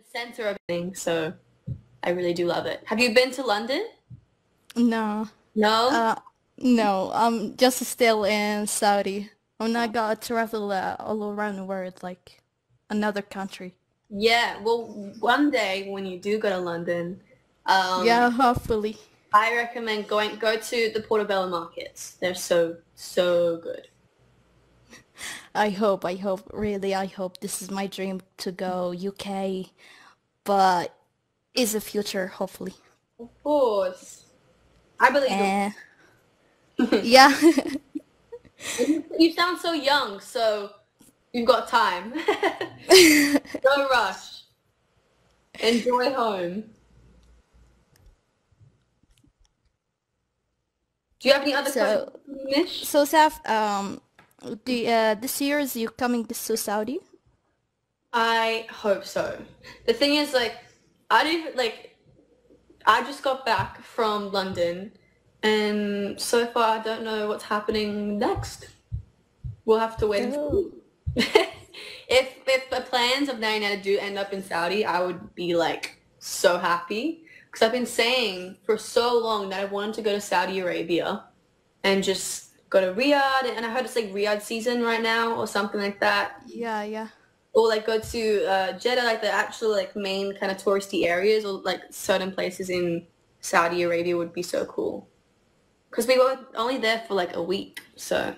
center of everything, so I really do love it. Have you been to London? No. No? Uh, no. I'm just still in Saudi. I'm not gonna travel all around the world like another country. Yeah, well, one day when you do go to London, um, Yeah, hopefully. I recommend go to the Portobello markets. They're so good. Really, I hope this is my dream to go UK, but is a future, hopefully. Of course. I believe And it. yeah. You sound so young, so you've got time. No rush. Enjoy home. Do you have any other questions, So, Mish? so Saf, this year is you coming to Saudi? I hope so. The thing is, like, I don't even, like, I just got back from London, and so far I don't know what's happening next. We'll have to wait and Oh. see. If the plans of Nainata do end up in Saudi, I would be like so happy because I've been saying for so long that I wanted to go to Saudi Arabia and just go to Riyadh, and I heard it's like Riyadh season right now or something like that. Yeah, yeah. Or like go to Jeddah, like the actual like main kind of touristy areas, or like certain places in Saudi Arabia would be so cool. Because we were only there for like a week, so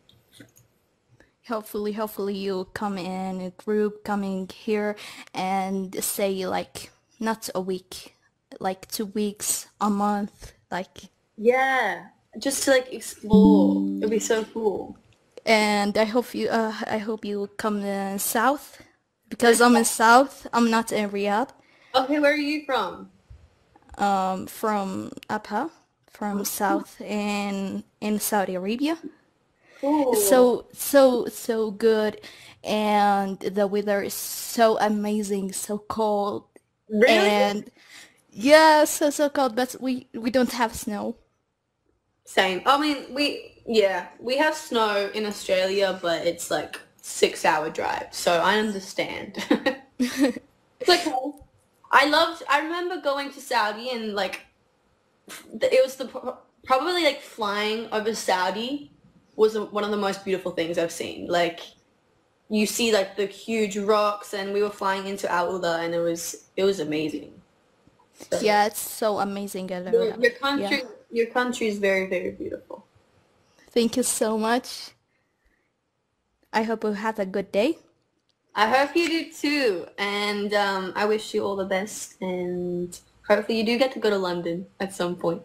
Hopefully you come in a group coming here and say like not a week, like 2 weeks, a month, like. yeah, just to like explore. It'd be so cool. And I hope you come south because I'm in south. I'm not in Riyadh. Okay, where are you from? From Abha, from south in Saudi Arabia. Cool. So good, and the weather is so amazing, so cold, Really? and yeah, so cold. But we don't have snow. Same. I mean, we have snow in Australia, but it's like 6 hour drive, so I understand. It's okay. I remember going to Saudi and like it was probably like flying over Saudi was one of the most beautiful things I've seen. Like you see like the huge rocks, and we were flying into Al Ula, and it was amazing. So Yeah, it's so amazing at your Riyadh. your Yeah, country your country is very beautiful. thank you so much. I hope you have a good day. I hope you do too, and I wish you all the best, and hopefully you do get to go to London at some point.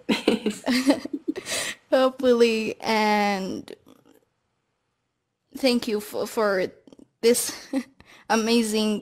Hopefully, and thank you for this amazing,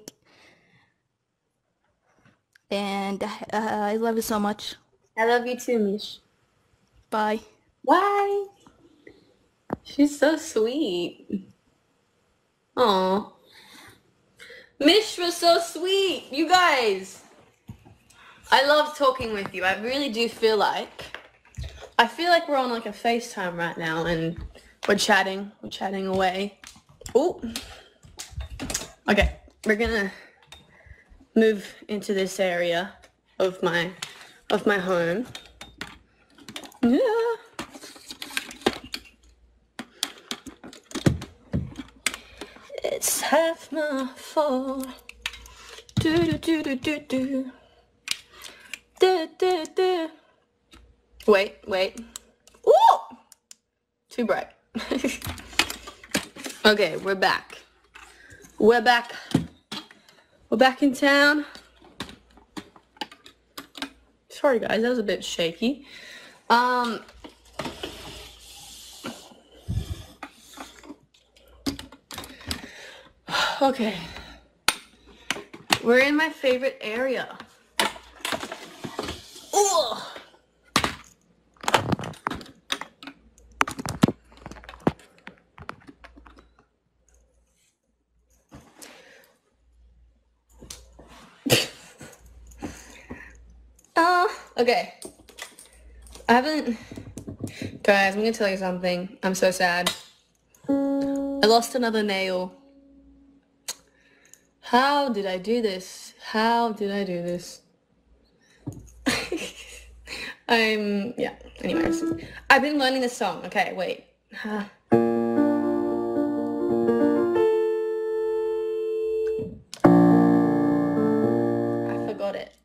and I love you so much. I love you too, Mish. Bye. Bye. She's so sweet. Aw. Mish was so sweet. You guys. I love talking with you. I really do feel like we're on like a FaceTime right now, and we're chatting. We're chatting away. Oh. Okay. We're gonna move into this area of my home. Yeah. It's half my fault. Do do do do do do. Do do do. Wait. Ooh! Too bright. Okay, we're back. We're back. We're back in town. Sorry guys, that was a bit shaky. Okay. We're in my favorite area. Ooh. Okay. I haven't... Guys, I'm gonna tell you something. I'm so sad. I lost another nail. How did I do this? How did I do this? Yeah, anyways. I've been learning this song. Okay, wait. I forgot it.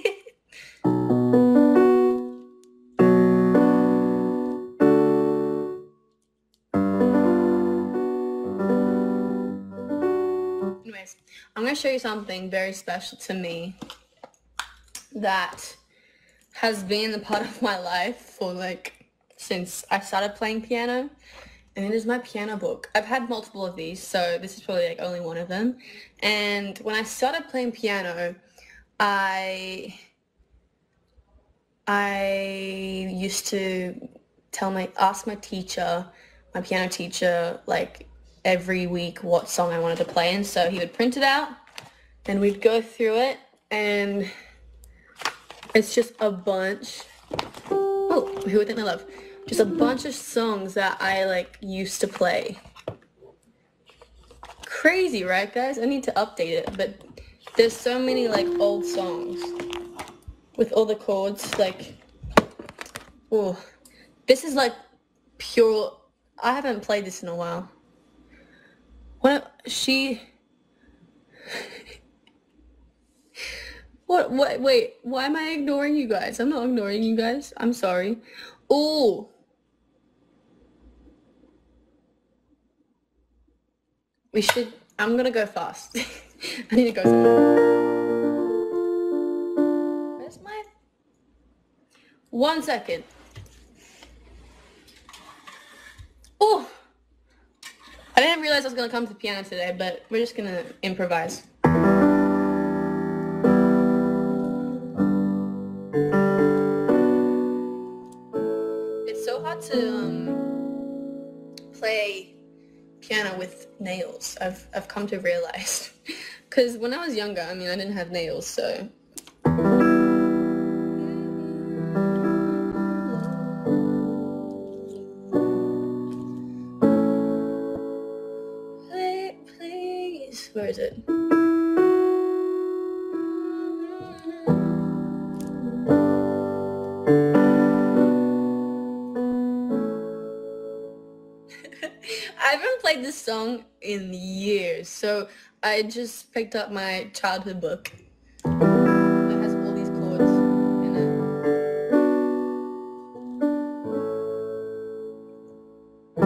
Anyways, I'm gonna show you something very special to me that has been a part of my life for like since I started playing piano, and it is my piano book. I've had multiple of these, so this is probably like only one of them. And when I started playing piano, I used to ask my teacher, my piano teacher, like every week what song I wanted to play, and so he would print it out and we'd go through it, and it's just a bunch. Oh, who would think I love? Just a bunch of songs that I like used to play. Crazy, right, guys? I need to update it, but there's so many like old songs with all the chords. Like, oh, this is like pure. I haven't played this in a while. What she? What? Wait. Why am I ignoring you guys? I'm not ignoring you guys. I'm sorry. Oh. We should. I'm gonna go fast. I need to go somewhere. Where's my? 1 second. Oh. I didn't realize I was gonna come to the piano today, but we're just gonna improvise. It's so hard to play piano with nails. I've come to realize, because when I was younger, I mean, I didn't have nails, so. Please, where is it? I haven't played this song in years, so I just picked up my childhood book that has all these chords in it.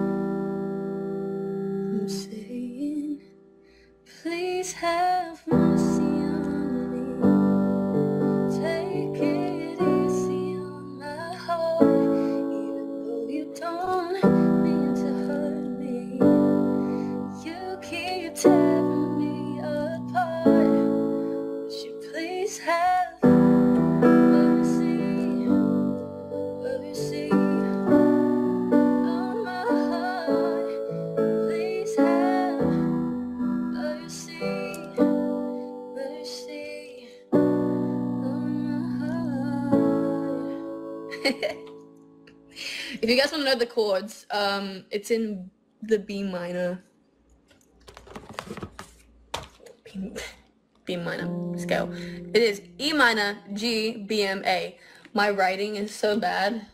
I'm saying, please have mercy on me. Take it easy on my heart, even though you don't mean to hurt me. You keep tearing me apart. Would you please have mercy on my heart? Please have mercy on my heart. If you guys want to know the chords, it's in the B minor. B minor scale. It is E minor, G, B, M, A. My writing is so bad.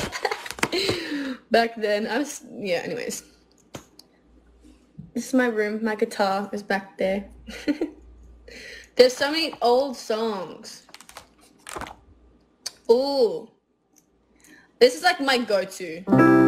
Back then, anyways. This is my room. My guitar is back there. There's so many old songs. Ooh. This is like my go-to.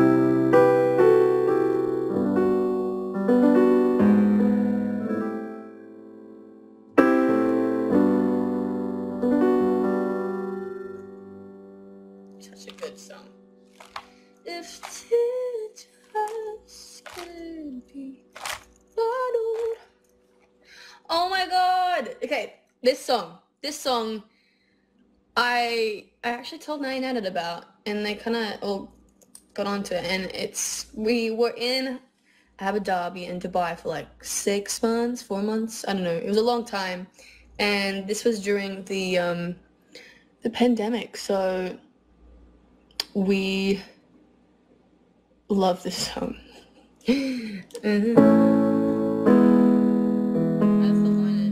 Such a good song. If teardrops could be bottled. Oh my god. Okay, this song, I actually told Nine Edit about, and they kind of all got onto it, and we were in Abu Dhabi and Dubai for like 6 months, 4 months, I don't know, it was a long time, and this was during the pandemic, so we love this song. That's the one.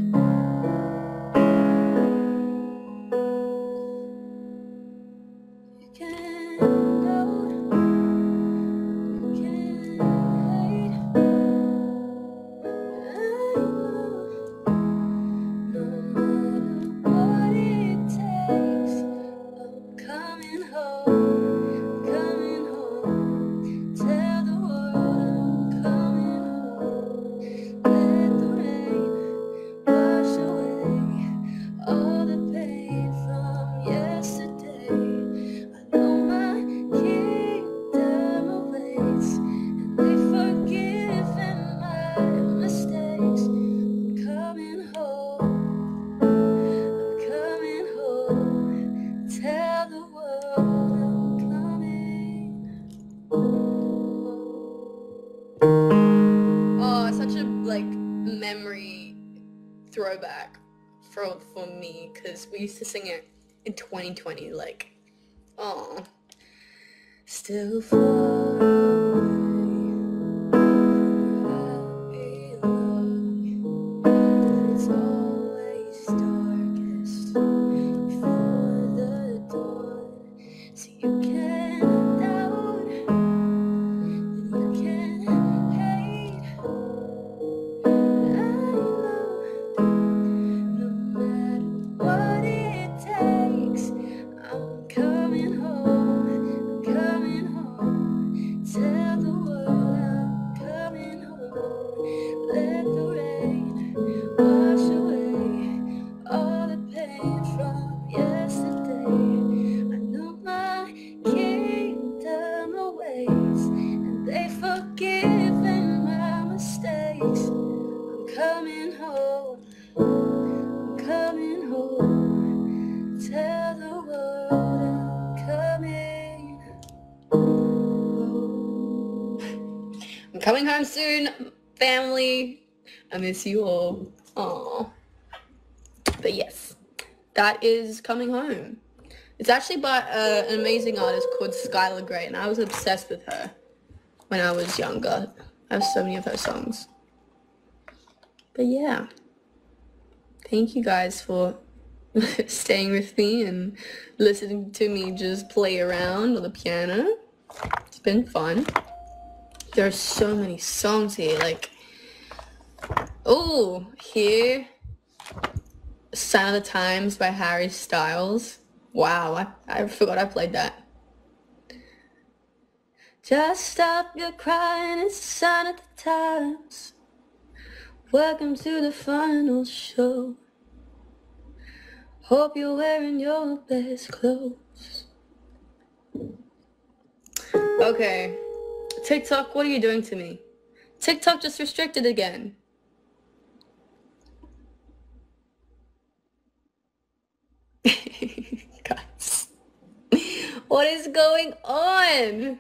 throwback for me, because we used to sing it in 2020, like, oh, still far away, I belong, but it's always darkest before the dawn, so you can doubt, and you can hate, I know, no matter what it takes, I'm coming home, I'm coming home, tell the world I'm coming home, let the rain wash away all the pain from yesterday. I know my kingdom awaits, and they've forgiven my mistakes. I'm coming home, I'm coming home, tell the world I'm coming home. I'm coming home soon, family. I miss you all. Aww. But yes, that is Coming Home. It's actually by an amazing artist called Skylar Grey, and I was obsessed with her when I was younger. I have so many of her songs. But yeah, thank you guys for staying with me and listening to me just play around on the piano. It's been fun. There are so many songs here, like, oh, here, Sign of the Times by Harry Styles. Wow, I forgot I played that. Just stop your crying, it's a sign of the times. Welcome to the final show. Hope you're wearing your best clothes. Okay, TikTok, what are you doing to me? TikTok just restricted again. Guys, what is going on?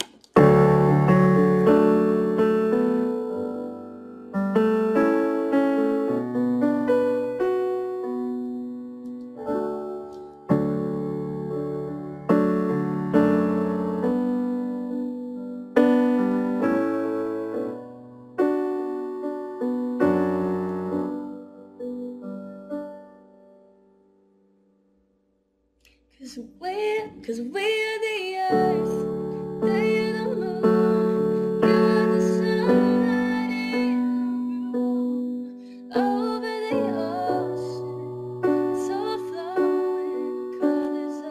Cause we're the earth, they're the moon, you're the sunlight in the room, over the ocean, it's overflowing colors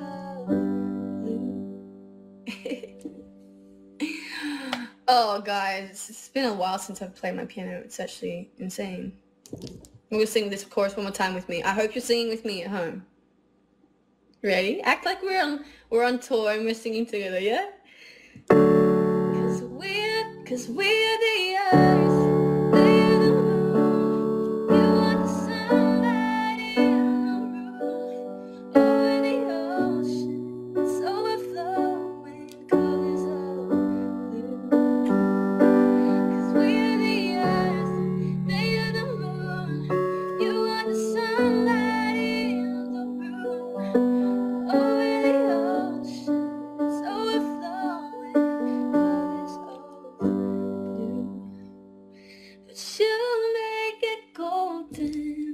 of blue. Oh guys, it's been a while since I've played my piano. It's actually insane. We'll sing this chorus one more time with me. I hope you're singing with me at home. Ready? Act like we're on tour and we're singing together, yeah? Cause we're the earth, they're the moon, you are the sunlight in the room, over the ocean, it's overflowing colors of blue. Cause we're the earth, they're the moon, you are the sunlight in the room, over the ocean, it's overflowing colors of blue. But you make it golden.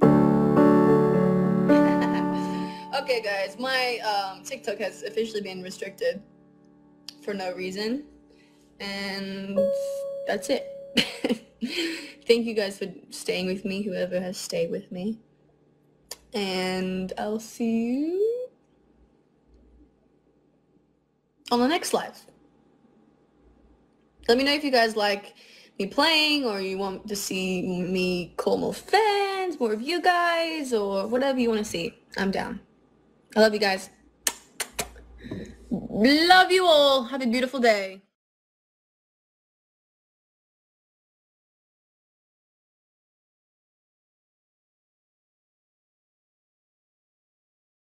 Okay guys, my TikTok has officially been restricted for no reason, and that's it. Thank you guys for staying with me, whoever has stayed with me, and I'll see you on the next live. Let me know if you guys like me playing, or you want to see me call more fans, more of you guys, or whatever you want to see. I'm down. I love you guys. Love you all. Have a beautiful day.